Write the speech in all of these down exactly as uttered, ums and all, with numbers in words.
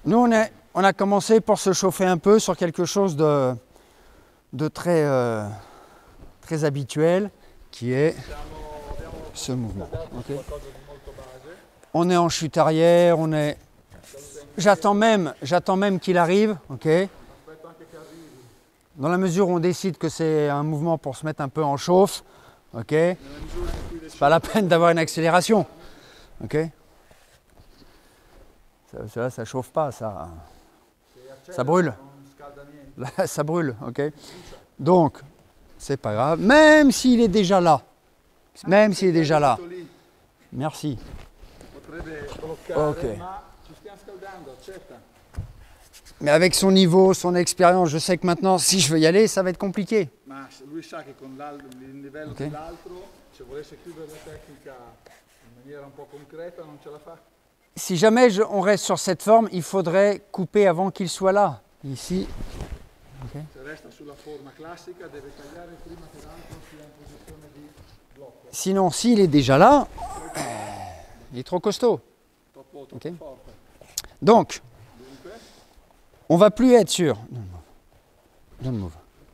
Nous, on, est, on a commencé pour se chauffer un peu sur quelque chose de, de très, euh, très habituel, qui est ce mouvement. Okay. On est en chute arrière, on est... J'attends même, j'attends même qu'il arrive, ok. Dans la mesure où on décide que c'est un mouvement pour se mettre un peu en chauffe, ok. C'est pas la peine d'avoir une accélération, ok. Ça, ça, ça chauffe pas, ça, ça brûle. Là, ça brûle, ok. Donc, c'est pas grave, même s'il est déjà là, même s'il est déjà là. Merci. Ok. Mais avec son niveau, son expérience, je sais que maintenant, si je veux y aller, ça va être compliqué. Okay. Si jamais je, on reste sur cette forme, il faudrait couper avant qu'il soit là. Ici. Okay. Sinon, s'il est déjà là, il est trop costaud. Okay. Donc, on ne va plus être sûr. Don't move.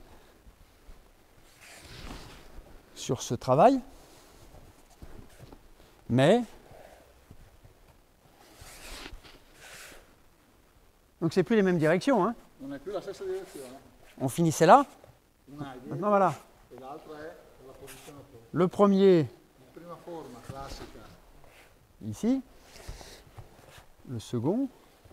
Sur ce travail, mais donc c'est plus les mêmes directions. Hein. On finissait là. Maintenant voilà. Le premier ici. Le second.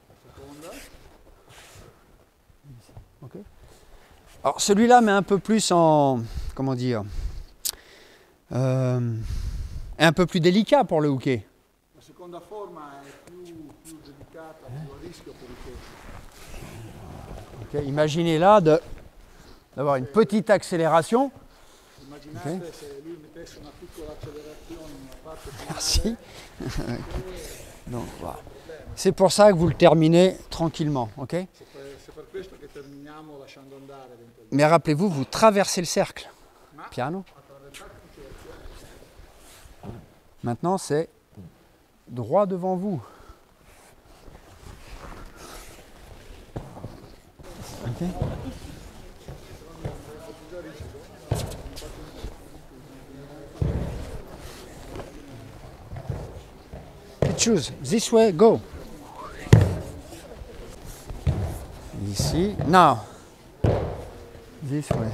Okay. Alors celui-là met un peu plus en, comment dire, euh, est un peu plus délicat pour le hooker. Okay. Imaginez là de d'avoir une petite accélération. Okay. Merci. Donc, voilà. C'est pour ça que vous le terminez tranquillement, ok? Mais rappelez-vous, vous traversez le cercle. Piano. Maintenant, c'est droit devant vous. Okay. Choose this way, go. Ici, now. This way.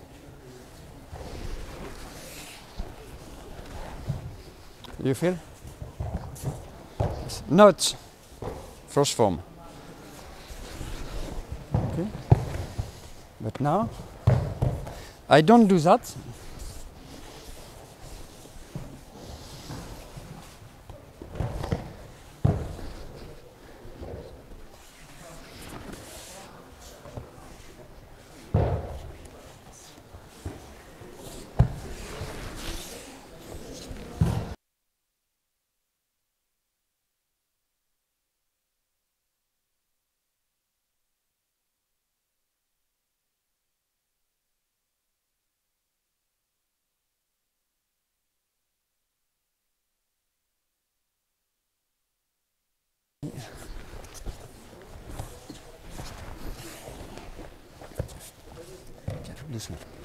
You feel? Not first form. Okay. But now, I don't do that. Doucement.